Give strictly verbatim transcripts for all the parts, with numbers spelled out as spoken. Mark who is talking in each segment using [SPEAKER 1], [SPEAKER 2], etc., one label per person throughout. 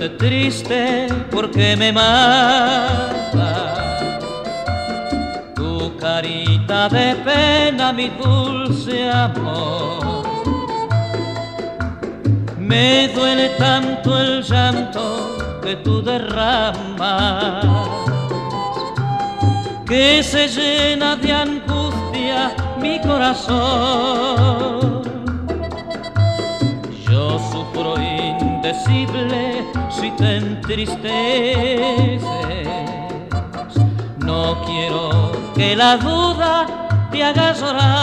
[SPEAKER 1] verte triste porque me mata tu carita de pena, mi dulce amor. Me duele tanto el llanto que tú derramas, que se llena de angustia mi corazón. Yo sufro indecible si te entristeces. No quiero que la duda te haga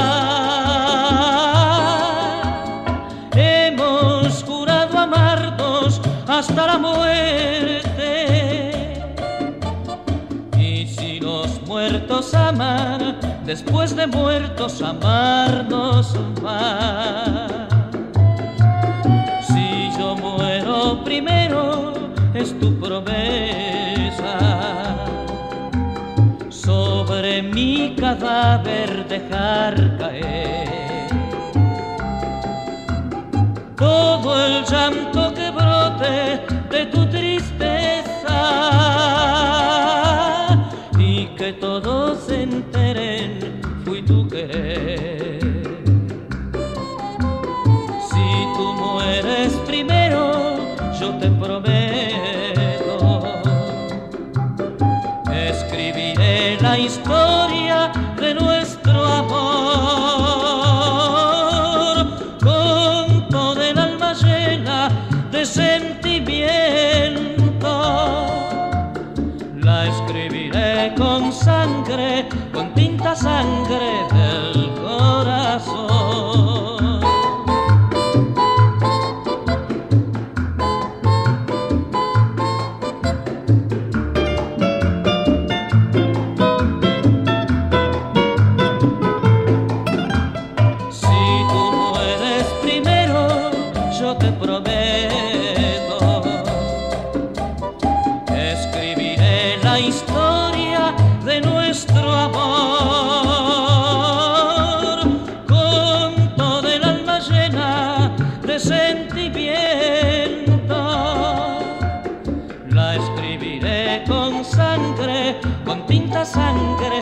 [SPEAKER 1] llorar. Hemos jurado amarnos hasta la muerte, y si los muertos aman, después de muertos amarnos van. Si yo muero primero, es tu promesa sobre mi cadáver dejar caer todo el llanto que brote de tu tristeza, y que todos se enteren fui tu querer. Si tú mueres primero, yo te prometo, escribiré la historia de nuestro amor con toda el alma llena de sentimiento. La escribiré con sangre, con tinta sangre del corazón. Yo te prometo, escribiré la historia de nuestro amor con toda el alma llena de sentimiento. La escribiré con sangre, con tinta sangre